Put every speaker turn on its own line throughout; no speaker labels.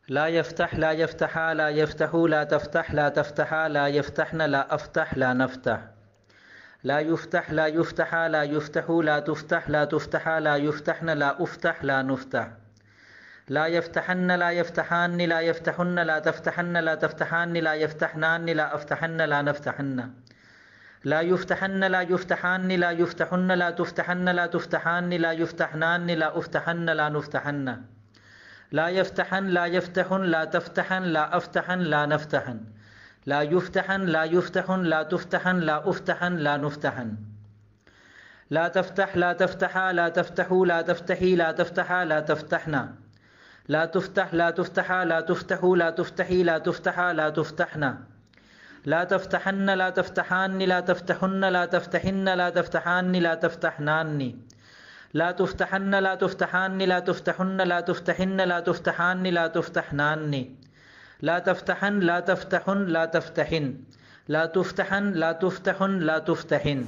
لا يفتح لا يفتحا لا يفتحو لا تفتح لا تفتحا لا يفتحن لا أفتح لا نفتح. لا يفتح لا يفتحا لا يفتحو لا تفتح لا تفتحا لا يفتحن لا أفتح لا نفتح. لا يفتحن لا يفتحان لا يفتحن لا تفتحن لا تفتحان لا يفتحنان لا أفتحن لا نفتحن. لا يفتحن لا يفتحان لا يفتحن لا تفتحن لا تفتحان لا يفتحنان لا أفتحن لا نفتحن. لا يفتحن لا يفتحن لا تفتحن لا أفتحن لا نفتحن. لا يفتحن لا يفتحن لا تفتحن لا أفتحن لا نفتحن. لا تفتح لا تفتحا لا تفتحو لا تفتحي لا تفتحا لا تفتحنا. لا تفتح لا تفتحا لا تفتحو لا تفتحي لا تفتحا لا تفتحنا. لا تفتحن لا تفتحان لا تفتحن لا تفتحن لا تفتحان لا تفتحنان. لا تفتحن لا تفتحان لا تفتحن لا تفتحن لا تفتحان لا تفتحنان. لا تفتحن لا تفتحن لا تفتحن. لا تفتحن لا تفتحن لا تفتحن.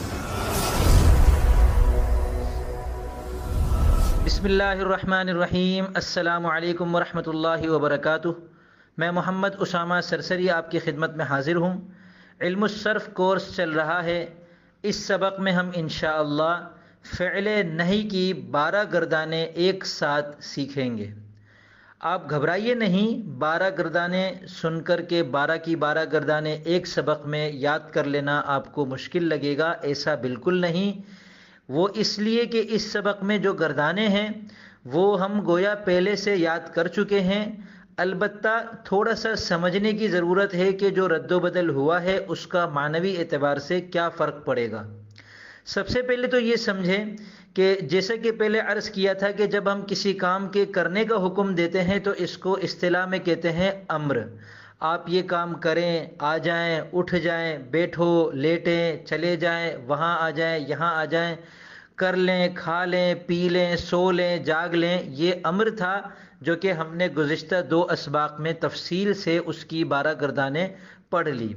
بسم اللہ الرحمن الرحیم. السلام علیکم ورحمۃ اللہ وبرکاتہ. میں محمد اسامہ سرسری آپ کی خدمت میں حاضر ہوں. علم الصرف کورس چل رہا ہے. اس سبق میں ہم انشاءاللہ فعل نہی کی 12 گردانیں ایک ساتھ سیکھیں گے. آپ گھبرائیے نہیں. 12 گردانیں سن کر کے 12 کی 12 گردانیں ایک سبق میں یاد کر لینا آپ کو مشکل لگے گا، ایسا بالکل نہیں. وہ اس لیے کہ اس سبق میں جو گردانیں ہیں وہ ہم گویا پہلے سے یاد کر چکے ہیں. البتہ تھوڑا سا سمجھنے کی ضرورت ہے کہ جو رد و بدل ہوا ہے اس کا معنوی اعتبار سے کیا فرق پڑے گا. سب سے پہلے تو یہ سمجھیں کہ جیسا کہ پہلے عرض کیا تھا کہ جب ہم کسی کام کے کرنے کا حکم دیتے ہیں تو اس کو اصطلاح میں کہتے ہیں امر. آپ یہ کام کریں، آ جائیں، اٹھ جائیں، بیٹھو، لیٹیں، چلے جائیں، وہاں آ جائیں، یہاں آ جائیں، کر لیں، کھا لیں، پی لیں، سو لیں، جاگ لیں. یہ امر تھا جو کہ ہم نے گزشتہ 2 اسباق میں تفصیل سے اس کی 12 گردانیں پڑھ لی.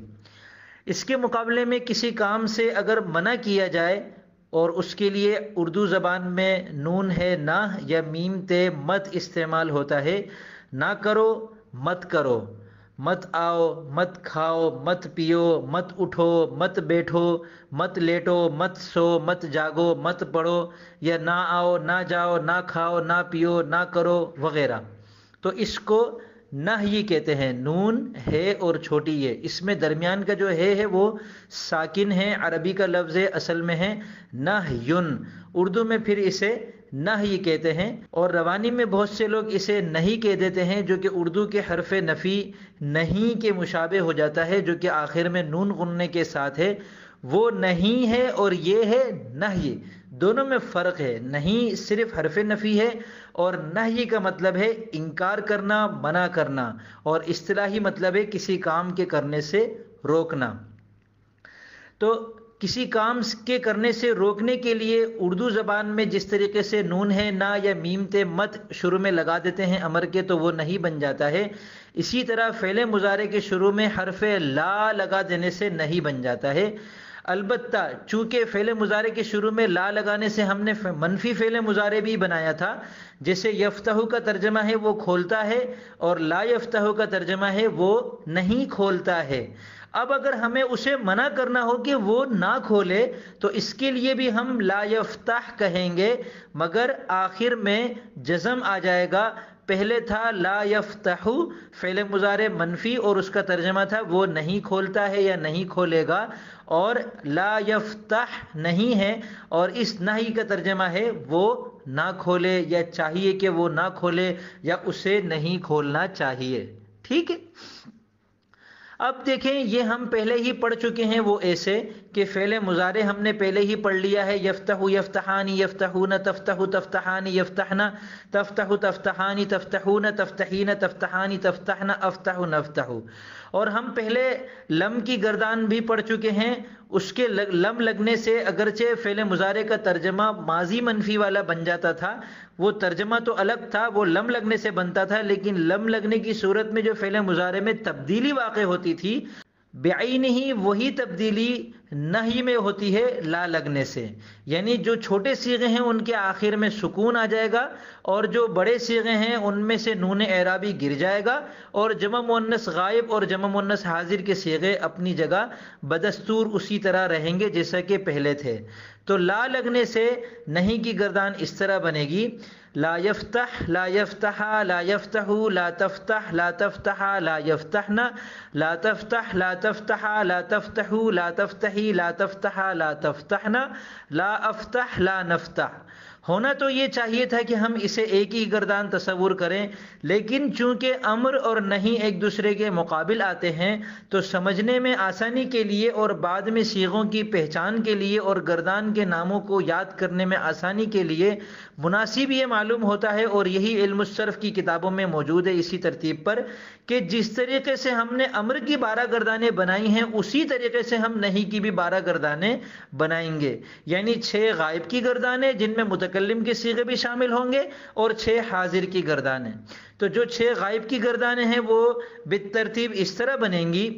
اس کے مقابلے میں کسی کام سے اگر منع کیا جائے اور اس کے لیے اردو زبان میں نون ہے نہ یا میم تے مت استعمال ہوتا ہے. نہ کرو، مت کرو، مت آؤ، مت کھاؤ، مت پیو، مت اٹھو، مت بیٹھو، مت لیٹو، مت سو، مت جاگو، مت پڑھو، یا نہ آؤ، نہ جاؤ، نہ کھاؤ، نہ پیو، نہ کرو وغیرہ. تو اس کو نہی کہتے ہیں. نون ہے اور چھوٹی ہے، اس میں درمیان کا جو ہے وہ ساکن ہے. عربی کا لفظ ہے، اصل میں ہے نہیٌ. اردو میں پھر اسے نہی کہتے ہیں، اور روانی میں بہت سے لوگ اسے نہیں کہہ دیتے ہیں جو کہ اردو کے حرف نفی نہیں کے مشابہ ہو جاتا ہے، جو کہ آخر میں نون غننے کے ساتھ ہے. وہ نہیں ہے اور یہ ہے نہی. دونوں میں فرق ہے. نہیں صرف حرف نفی ہے اور نہی کا مطلب ہے انکار کرنا، منع کرنا، اور اصطلاحی مطلب ہے کسی کام کے کرنے سے روکنا. تو کسی کام کے کرنے سے روکنے کے لیے اردو زبان میں جس طریقے سے نون ہے نہ یا میم تے مت شروع میں لگا دیتے ہیں امر کے تو وہ نہیں بن جاتا ہے. اسی طرح فعل مضارع کے شروع میں حرف لا لگا دینے سے نہیں بن جاتا ہے. البتہ چونکہ فعل مضارع کے شروع میں لا لگانے سے ہم نے منفی فعل مضارع بھی بنایا تھا. جیسے یفتح کا ترجمہ ہے وہ کھولتا ہے، اور لا یفتح کا ترجمہ ہے وہ نہیں کھولتا ہے. اب اگر ہمیں اسے منع کرنا ہو کہ وہ نہ کھولے تو اس کے لیے بھی ہم لا یفتح کہیں گے، مگر آخر میں جزم آ جائے گا. پہلے تھا لا یفتح فعل مضارع منفی اور اس کا ترجمہ تھا وہ نہیں کھولتا ہے یا نہیں کھولے گا، اور لا یفتح نہیں ہے اور اس نہیں کا ترجمہ ہے وہ نہ کھولے یا چاہیے کہ وہ نہ کھولے یا اسے نہیں کھولنا چاہیے. ٹھیک ہے. اب دیکھیں یہ ہم پہلے ہی پڑھ چکے ہیں وہ ایسے کہ فعل مضارع ہم نے پہلے ہی پڑھ لیا ہے. یفتح یفتحان، یفتحون، تفتح تفتحان، یفتحن، تفتح تفتحان، تفتحون، تفتحین، تفتحان، تفتحن، افتح نفتح. اور ہم پہلے لم کی گردان بھی پڑھ چکے ہیں. اس کے لم لگنے سے اگرچہ فعل مضارع کا ترجمہ ماضی منفی والا بن جاتا تھا، وہ ترجمہ تو الگ تھا، وہ لم لگنے سے بنتا تھا، لیکن لم لگنے کی صورت میں جو فعل مضارع میں تبدیلی واقع ہوتی تھی بعینہ وہی تبدیلی نہی میں ہوتی ہے لا لگنے سے، یعنی جو چھوٹے صیغے ہیں ان کے آخر میں سکون آ جائے گا، اور جو بڑے صیغے ہیں ان میں سے نون اعرابی گر جائے گا، اور جمع مؤنث غائب اور جمع مؤنث حاضر کے صیغے اپنی جگہ بدستور اسی طرح رہیں گے جیسا کہ پہلے تھے۔ تو لا لگنے سے نہیں کی گردان اس طرح بنے گی، لا یفتح لا یفتح لا یفتح لا تفتح لا تفتح لا یفتحن لا تفتح لا تفتح لا تفتح لا تفتحی لا تفتح لا تفتحن لا افتح لا نفتح۔ ہونا تو یہ چاہیے تھا کہ ہم اسے ایک ہی گردان تصور کریں، لیکن چونکہ امر اور نہیں ایک دوسرے کے مقابل آتے ہیں تو سمجھنے میں آسانی کے لیے اور بعد میں صیغوں کی پہچان کے لیے اور گردان کے ناموں کو یاد کرنے میں آسانی کے لیے مناسب یہ معلوم ہوتا ہے، اور یہی علم الصرف کی کتابوں میں موجود ہے اسی ترتیب پر، کہ جس طریقے سے ہم نے امر کی 12 گردانیں بنائی ہیں اسی طریقے سے ہم نہیں کی بھی 12 گردانیں بنائیں گے، یعنی 6 غائب کی گردانیں جن میں متکلم کے صیغے بھی شامل ہوں گے، اور 6 حاضر کی گردانیں۔ تو جو 6 غائب کی گردانیں ہیں وہ بالترتیب اس طرح بنیں گی،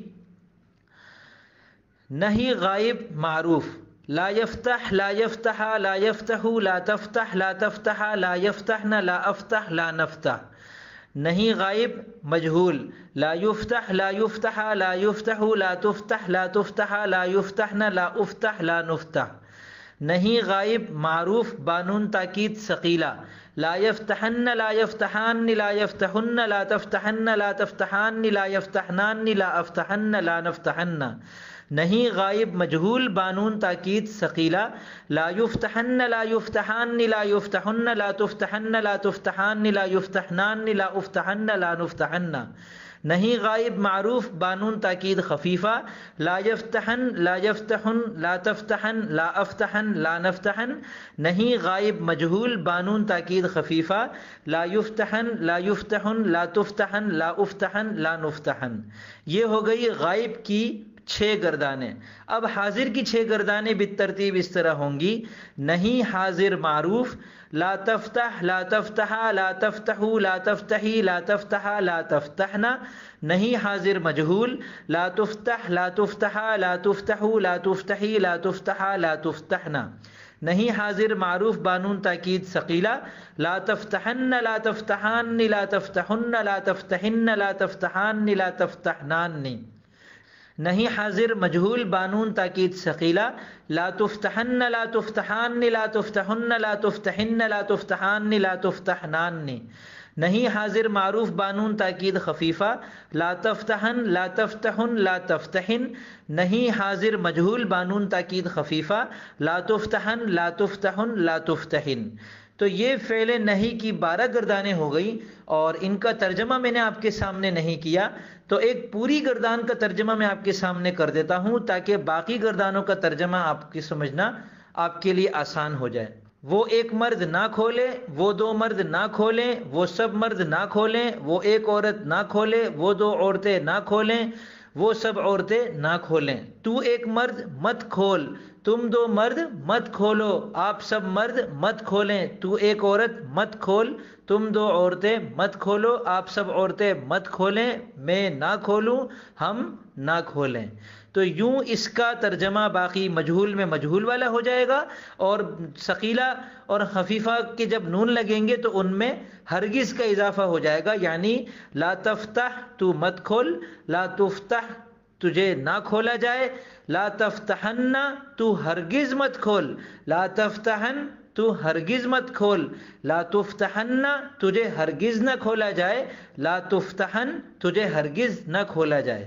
نہیں غائب معروف لا یفتح لا یفتح لا یفتح لا تفتح لا تفتح لا یفتحن لا افتح لا نفتح، نہیں غائب مجہول لا یفتح لا یفتح لا یفتح لا تفتح لا تفتح لا یفتحن لا افتح لا نفتح، نہیں غائب معروف بانون تاکید ثقیلہ لا یفتحن لا یفتحان لا یفتحن لا تفتحن لا تفتحان لا یفتحنان لا افتحن لا نفتحن، نہیں غائب مجہول بانون تاکید ثقیلہ لا یفتحن لا یفتحان لا یفتحن لا تفتحن لا تفتحان لا یفتحنان لا افتحن لا نفتحن، نہیں غائب معروف بانون تاکید خفیفہ لا یفتحن لا یفتحن لا تفتحن لا افتحن لا نفتحن، نہیں غائب مجہول بانون تاکید خفیفہ لا یفتحن لا یفتحن لا تفتحن لا افتحن لا نفتحن۔ یہ ہو گئی غائب کی 6 گردانیں۔ اب حاضر کی 6 گردانیں بالترتیب اس طرح ہوں گی، نہیں حاضر معروف لا تفتح لا تفتح لا تفتح لا تفتحی لا تفتح لا تفتحن، نہیں حاضر مجہول لا تفتح لا تفتح لا تفتح لا تفتحی لا تفتح لا تفتحن، نہیں حاضر معروف بانون تاکید ثقیلہ لا تفتحن لا تفتحان لا تفتحن لا تفتحن لا تفتحان لا تفتحنان، نہیں حاضر مجہول بانون تاکید ثقیلہ لا تفتحن لا تفتحان لا تفتحن لا تفتحن لا تفتحان لا تفتحنان، نہیں حاضر معروف بانون تاکید خفیفہ لا تفتحن لا تفتحن لا تفتحن، نہیں حاضر مجہول بانون تاکید خفیفہ لا تفتحن لا تفتحن لا تفتحن۔ تو یہ فعل نہیں کی 12 گردانیں ہو گئی، اور ان کا ترجمہ میں نے آپ کے سامنے نہیں کیا، تو ایک پوری گردان کا ترجمہ میں آپ کے سامنے کر دیتا ہوں تاکہ باقی گردانوں کا ترجمہ آپ کی سمجھنا آپ کے لیے آسان ہو جائے۔ وہ ایک مرد نہ کھولے، وہ 2 مرد نہ کھولیں، وہ سب مرد نہ کھولیں، وہ ایک عورت نہ کھولے، وہ 2 عورتیں نہ کھولیں، وہ سب عورتیں نہ کھولیں، تو ایک مرد مت کھول، تم 2 مرد مت کھولو، آپ سب مرد مت کھولیں، تو ایک عورت مت کھول، تم 2 عورتیں مت کھولو، آپ سب عورتیں مت کھولیں، میں نہ کھولوں، ہم نہ کھولیں۔ تو یوں اس کا ترجمہ باقی مجہول میں مجہول والا ہو جائے گا، اور ثقیلہ اور خفیفہ کے جب نون لگیں گے تو ان میں ہرگز کا اضافہ ہو جائے گا، یعنی لا تفتح تو مت کھول، لا تفتح تجھے نہ کھولا جائے، لا تفتحن تو ہرگز مت کھول، لا تفتحن تو ہرگز مت کھول، لا تفتحن تجھے ہرگز نہ کھولا جائے، لا تفتحن تجھے ہرگز نہ کھولا جائے۔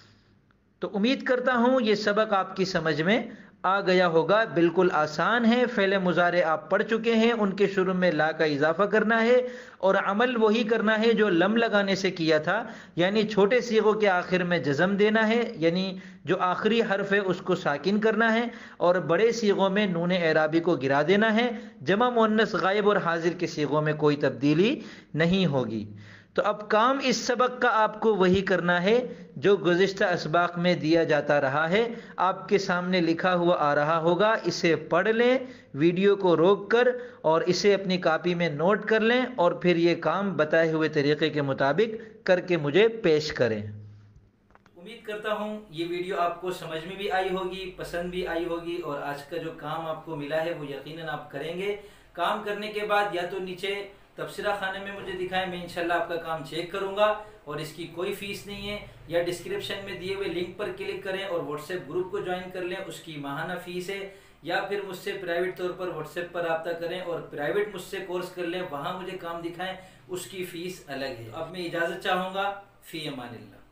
تو امید کرتا ہوں یہ سبق آپ کی سمجھ میں آ گیا ہوگا، بالکل آسان ہے، فعل مضارع آپ پڑھ چکے ہیں، ان کے شروع میں لا کا اضافہ کرنا ہے اور عمل وہی کرنا ہے جو لم لگانے سے کیا تھا، یعنی چھوٹے صیغوں کے آخر میں جزم دینا ہے، یعنی جو آخری حرف ہے اس کو ساکن کرنا ہے، اور بڑے صیغوں میں نون اعرابی کو گرا دینا ہے، جمع مؤنث غائب اور حاضر کے صیغوں میں کوئی تبدیلی نہیں ہوگی۔ تو اب کام اس سبق کا آپ کو وہی کرنا ہے جو گزشتہ اسباق میں دیا جاتا رہا ہے، آپ کے سامنے لکھا ہوا آ رہا ہوگا، اسے پڑھ لیں ویڈیو کو روک کر، اور اسے اپنی کاپی میں نوٹ کر لیں، اور پھر یہ کام بتائے ہوئے طریقے کے مطابق کر کے مجھے پیش کریں۔ امید کرتا ہوں یہ ویڈیو آپ کو سمجھ میں بھی آئی ہوگی، پسند بھی آئی ہوگی، اور آج کا جو کام آپ کو ملا ہے وہ یقیناً آپ کریں گے۔ کام کرنے کے بعد یا تو نیچے تبصرہ خانے میں مجھے دکھائیں، میں انشاءاللہ آپ کا کام چیک کروں گا، اور اس کی کوئی فیس نہیں ہے، یا ڈسکرپشن میں دیے ہوئے لنک پر کلک کریں اور واٹس ایپ گروپ کو جوائن کر لیں، اس کی ماہانہ فیس ہے، یا پھر مجھ سے پرائیویٹ طور پر واٹس ایپ پر رابطہ کریں اور پرائیویٹ مجھ سے کورس کر لیں، وہاں مجھے کام دکھائیں، اس کی فیس الگ ہے۔ اب میں اجازت چاہوں گا، فی امان اللہ۔